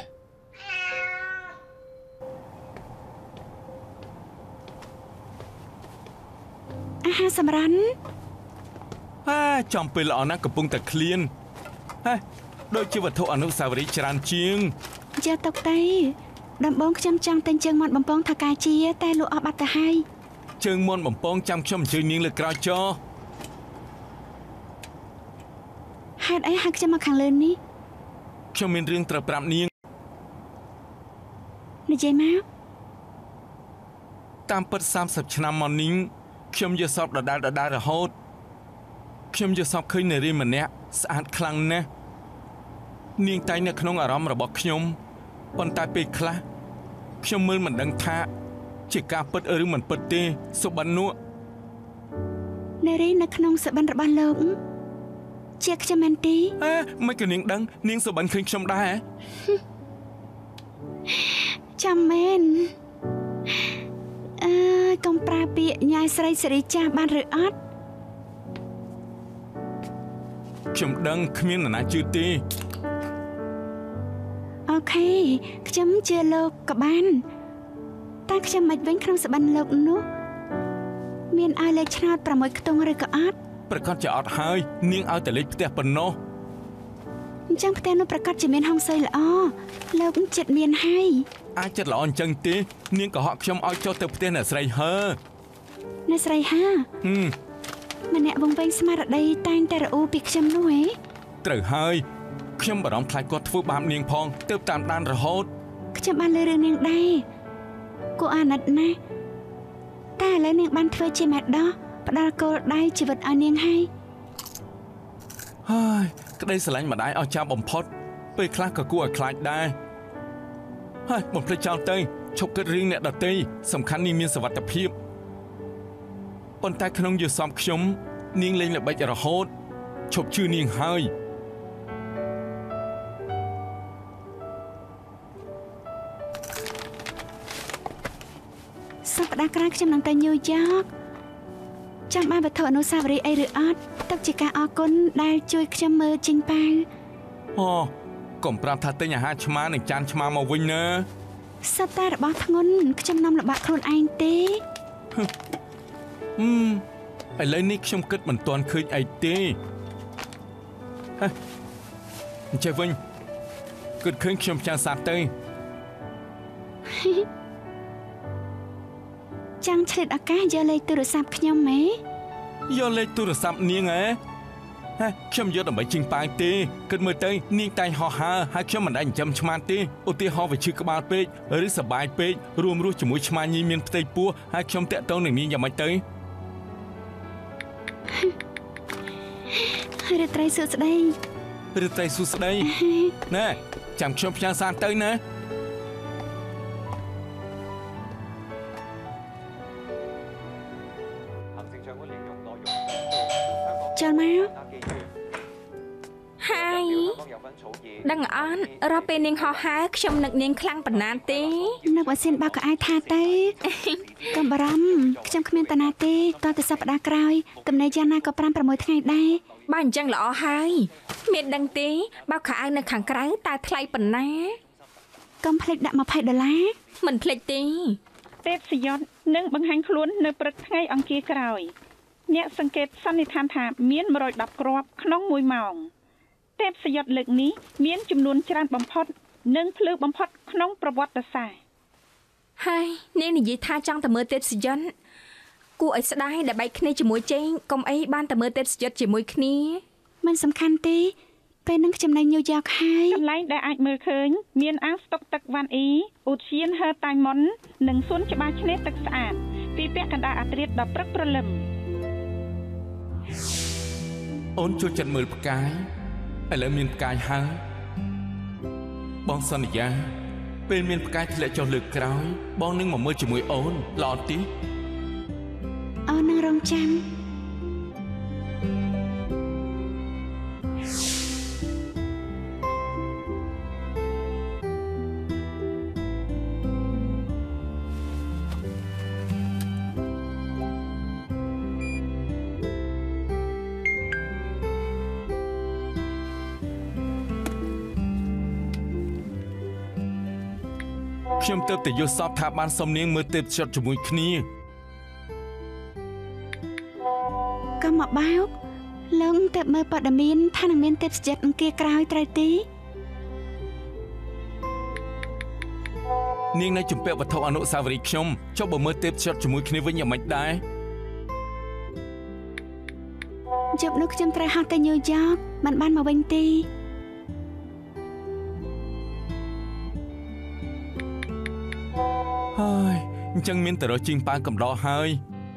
អាហារសម្រន់ហាចំពេលល្អណាស់កំពុងតែឃ្លានហេដូចជាវត្ថុអនុស្សាវរីយ៍ច្រើនជាងយកទុកទៅដំបងខ្ញុំចង់ទិញជើងមាន់បំពងថកាជាតែលក់អស់បាត់ទៅហើយជើងមាន់បំពងចាំខ្ញុំអញ្ជើញនាងលើក្រោយចោហេតុអីហៅខ្ញុំមកខាងលើនេះខ្ញុំមានរឿងត្រូវប្រាប់នាងនិយាយមកតាមពិតសាមសិបឆ្នាំមកនេះខ្ញុំយល់សពដដែលដដែលរហូតខ្ញុំយល់សពឃើញនារីម្នាក់ស្អាតខ្លាំងណាស់នាងតែងនៅក្នុងអារម្មណ៍របស់ខ្ញុំប៉ុន្តែពេលខ្លះខ្ញុំមើលមិនដឹងថាជាការពិតឬមិនពិតទេសុបិននោះនារីនៅក្នុងសុបិនរបស់លោកជាខ្ញុំមែនទេអើមិនក៏នាងដឹងនាងសុបិនឃើញខ្ញុំដែរចាំមែនអើកុំប្រើពាក្យញ៉ាយស្រីសេរីចាស់បានឬអត់ខ្ញុំដឹងគ្មាននរណាជឿទេអូខេខ្ញុំជឿលោកក៏បានតែខ្ញុំមិនវិញក្នុងសបិនលោកនោះមានឲ្យលេខឆ្នោតប្រាំមួយខ្ទង់ឬក៏អត់ប្រកាសជាអត់ហើយនាងឲ្យតែលេខផ្ទះប៉ុណ្ណោះអញ្ចឹងផ្ទះនោះប្រកាសជាមានហុងស៊ុយល្អលោកចិត្តមានហើយអាចចិត្តល្អអញ្ចឹងទេនាងក៏ហក់ខ្ញុំឲ្យចុះទៅផ្ទះអ្នកស្រីហើអ្នកស្រីហើហឹមម្នាក់វងវែងស្មារតីតែងតែរអ៊ូពីខ្ញុំនោះហ៎ត្រូវហើយខ្ញុំបារម្ភខ្លាចគាត់ធ្វើបាបនាងផងទើបតាមដានរហូតខ្ញុំបានលើរឿងនាងដែរគួរអាណិតណាស់តែឥឡូវនាងបានធ្វើជាម៉ែដោះផ្ដល់គោលដៅជីវិតឲ្យនាងហើយហើយក្តីស្រឡាញ់ម្ដាយអស្ចារ្យបំផុតពេលខ្លះក៏គួរឲ្យខ្លាចដែរហើយបំភ្លេចចោលទៅឈប់គិតរឿងអ្នកដទៃសំខាន់នាងមានសុវត្ថិភាពប៉ុន្តែក្នុងយល់សមខ្ញុំនាងលេងល្បិចរហូតឈប់ជឿនាងហើយសប្តាហ៍ក្រោយខ្ញុំនឹងទៅញូវយ៉កចាំបានវត្ថុអនុស្សាវរីយ៍អីឬអត់ទុកជាការអរគុណដែលជួយខ្ញុំមើលចេញប៉ាវអូកុំប្រាប់ថាទិញអាហារឆ្មានិងចានឆ្មាមកវិញណាសត្វតែរបស់ធ្ងន់ខ្ញុំនាំលបាក់ខ្លួនឯងទេហឹមឥឡូវនេះខ្ញុំគិតមិនទាន់ឃើញអីទេហេអញ្ចឹងវិញគិតឃើញខ្ញុំចាំសាប់ទៅចាំឆ្លៀតឱកាសយកលេខទូរស័ព្ទខ្ញុំហ៎យកលេខទូរស័ព្ទនាងហ៎ហេខ្ញុំយកដើម្បីជិះប៉ាងទេគិតមើលទៅនាងតែងហោះហើរហើយខ្ញុំមិនដែលចិញ្ចឹមឆ្មាទេឧទាហរណ៍វាឈឺក្បាលពេកឬសបាយពេករួមរស់ជាមួយឆ្មាញីមានផ្ទៃពោះហើយខ្ញុំតាក់ទងនឹងនាងយ៉ាងម៉េចទៅរាត្រីសួស្ដីរាត្រីសួស្ដីណែចាំខ្ញុំផ្ញើសារទៅណាចូលមកហើយដឹងអត់រកពេលនាងហោះហើរខ្ញុំនឹកនាងខ្លាំងប៉ុណ្ណាទេនឹកបើសិនបើក៏អាចថាទៅកុំបារម្ភខ្ញុំគ្មានតាណាទេតទៅសប្តាហ៍ក្រោយទំនេរយ៉ាងណាក៏ប្រាំប្រាំមួយថ្ងៃដែរបើអញ្ចឹងល្អហើយមានដឹងទេបើខោអាវនៅខាងក្រៅតើថ្លៃប៉ុណ្ណាកុំភ្លេចដាក់ម្ភៃដុល្លារមិនភ្លេចទេទេពសយន្តនឹងបង្ហាញខ្លួននៅព្រឹកថ្ងៃអង្គារក្រោយអ្នកសង្កេតសន្និដ្ឋានថាមានមួយរយដប់គ្រាប់ក្នុងមួយម៉ោងទេពសយន្តលើកនេះមានចំនួនច្រើនបំផុតនិងភ្លឺបំផុតក្នុងប្រវត្តិសាស្ត្រហើយនាងនិយាយថាចង់ទៅមើលទេពសយន្តគួរឲ្យស្ដាយដែលបែកគ្នាជាមួយចេងកុំអីបានទៅមើលទេពសយន្តជាមួយគ្នាមិនសំខាន់ទេពេលនឹងខ្ញុំនៅញូវយ៉កហើយកន្លែងដែលអាចមើលឃើញមានអាងស្តុកទឹកវ៉ាន់អ៊ីឧទ្យានហឺតៃមុននិងសួនច្បារឆ្នេរទឹកស្អាតពីពាក់កណ្ដាលអាធ្រាត្រដល់ព្រឹកព្រលឹមអូនចូលចិត្តមើលផ្កាយឥឡូវមានផ្កាយហើយបងសន្យាពេលមានផ្កាយធ្លាក់ចុះលើកក្រោយបងនឹងមកមើលជាមួយអូនល្អទីអូននឹងរងចាំខ្ញុំទៅតែយល់សពថាបានសុំនាងមើលទេពជិតជាមួយគ្នាក៏មកបោកលោកទៅមើលព័ត៌មានថានឹងមានទេពជិតអង្គាក្រោយត្រូវទេនាងនៅជំពាក់វត្ថុអនុស្សាវរីយ៍ខ្ញុំចុះបើមើលទេពជិតជាមួយគ្នាវិញយ៉ាងម៉េចដែរជប់នោះខ្ញុំត្រូវហត់ទៅញូវយ៉កមិនបានមកវិញទេហើយអញ្ចឹងមានតែរកជីងប៉ាកំដរហើយ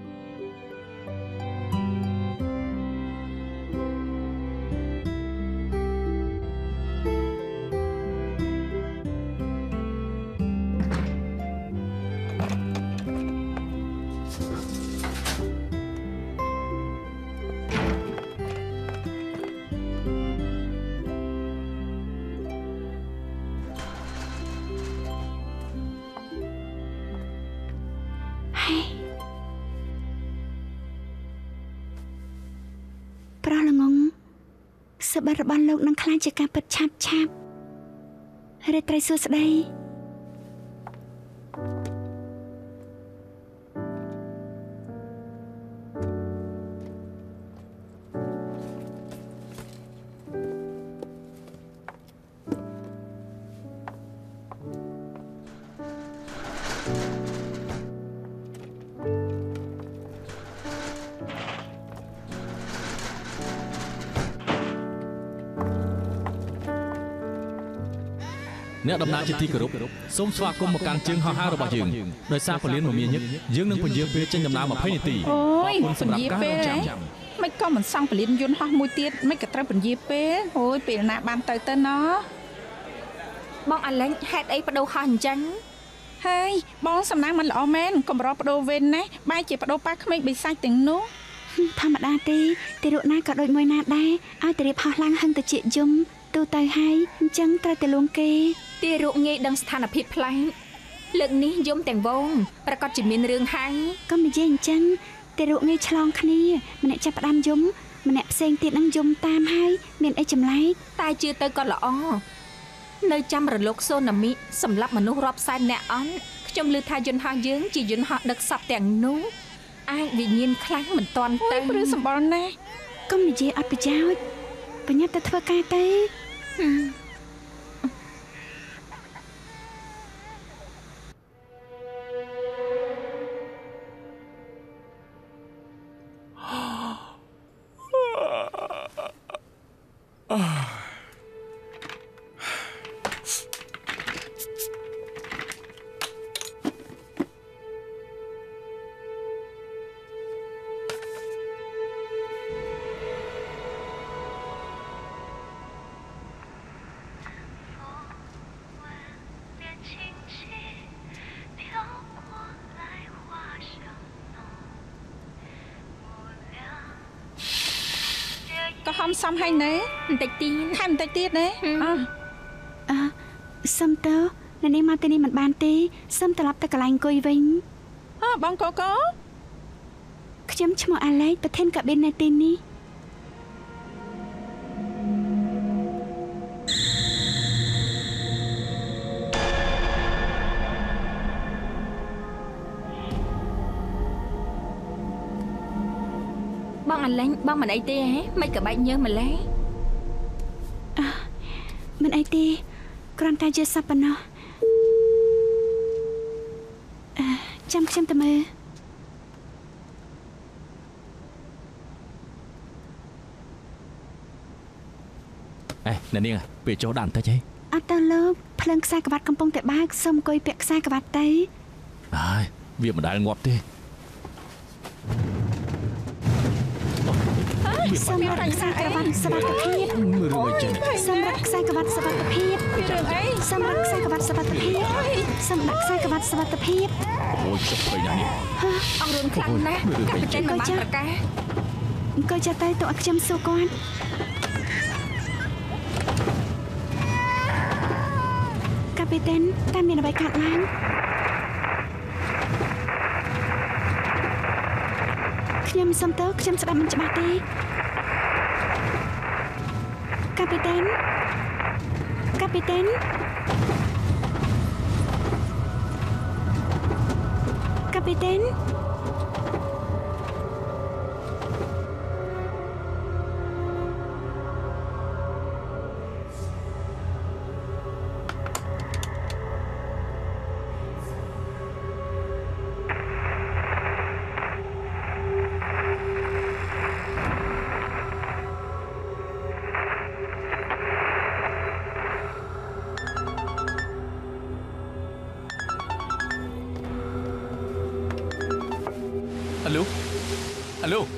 ប្រោះល្ងងសបាត់របស់លោកនឹងខ្លាចជាការពិតឆាប់ឆាប់រាត្រីសួស្តីអ្នកដំណើរជាទីគោរពសូមស្វាគមន៍មកកាន់ជើងហោះហើររបស់យើងដោយសារពលានមមាញឹកយើងនឹងពន្យាពេលចេញដំណើរម្ភៃនាទីអូយសម្រាប់ការរងចាំមិនក៏មិនសង់ពលានយន្តហោះមួយទៀតមិនក៏ត្រូវពន្យាពេលអូយពេលណាបានទៅទៅណោះបងអាឡែងហេតុអីបដូរហោះអញ្ចឹងហើយបងសំណាងមិនល្អមែនកំរបដូរវិញណាបែរជាបដូរប៉ាក្មេងបិសាចទាំងនោះធម្មតាទេទីរុកណាក៏ដូចមួយណាដែរឲ្យទៅរៀបហោះឡើងហឹងទៅជាយំទូទៅហើយអញ្ចឹងត្រូវតែលួងគេទីរុកងាយដឹងស្ថានភាពផ្លែកលើកនេះយំទាំងវងប្រកាសជាមានរឿងហើយកុំនិយាយអញ្ចឹងទីរុកងាយឆ្លងគ្នាម្នាក់ចាប់ផ្ដើមយំម្នាក់ផ្សេងទៀតនឹងយំតាមហើយមានអីចម្លែកតែជឿទៅក៏ល្អនៅចាំរលកសូណាមីសម្រាប់មនុស្សរាប់សែនអ្នកអន់ខ្ញុំឮថាយន្តហោះយើងជាយន្តហោះដឹកសពទាំងនោះអាចវិញ្ញាណខ្លាំងមិនតាន់ទៅព្រឺសម្បល់ណាស់កុំនិយាយអត់ប្រយោជន៍បញ្ញាប់ទៅធ្វើការទៅហំសំហើយណែបន្តិចទៀតថែមបន្តិចទៀតណែអើអឺសុំទៅនៅនេះមកទីនេះមិនបានទេសុំត្រឡប់ទៅកន្លែងអង្គុយវិញអើបងកូកូខ្ញុំឈ្មោះអាឡែកប្រធានកាប៊ីននៅទីនេះបងអាឡែងបងមិនអីទេហ៎មិនក៏បែកញើសម្លេះអឺមិនអីទេគ្រាន់តែជាសប្បុរសអឺចាំខ្ញុំទៅមើលឯអេអ្នកនាងពេលចូលដាក់បន្តិចហីអត់ទៅលោកភ្លើងខ្សែក្បាត់កំពុងតែបើកសុំអង្គុយពាក់ខ្សែក្បាត់ទៅហើយវាមិនដែលងាប់ទេសម្រាប់ខ្សែក្បាត់សុវត្ថិភាពមើលរឿងអីចឹងសម្រាប់ខ្សែក្បាត់សុវត្ថិភាពរឿងអីសម្រាប់ខ្សែក្បាត់សុវត្ថិភាពសម្រាប់ខ្សែក្បាត់សុវត្ថិភាពអូយចុះភ័យណាស់នេះអង្រួនខ្លាំងណាស់កាពីតែនមិនបានប្រកាសអង្គុយចាត់ទៅទៅឲ្យខ្ញុំសួរគាត់កាពីតែនតើមានអ្វីកើតឡើងខ្ញុំសុំទៅខ្ញុំស្ដាប់មិនច្បាស់ទេកាពីតែនកាពីតែនកាពីតែនអាឡូអាឡូ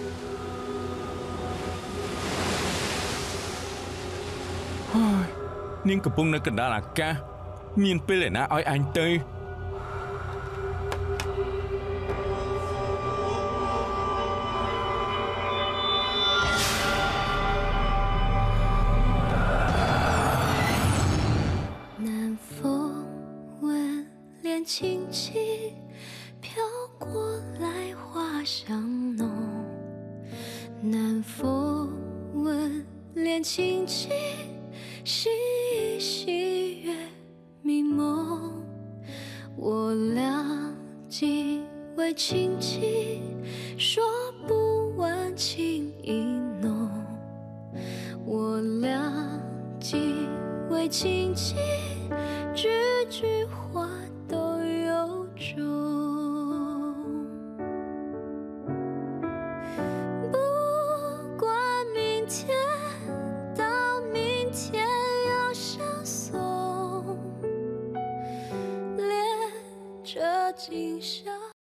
ហើយនាងកំពុងនៅកណ្ដាលអាកាសមានពេលឯណាឲ្យអញទៅ南风吻脸轻轻飘过来花香浓，南风吻脸轻轻细细月迷蒙，我俩既未亲近，说不完情意浓，我俩既未亲近，句句话都有种。不管明天到明天要相送，连这今宵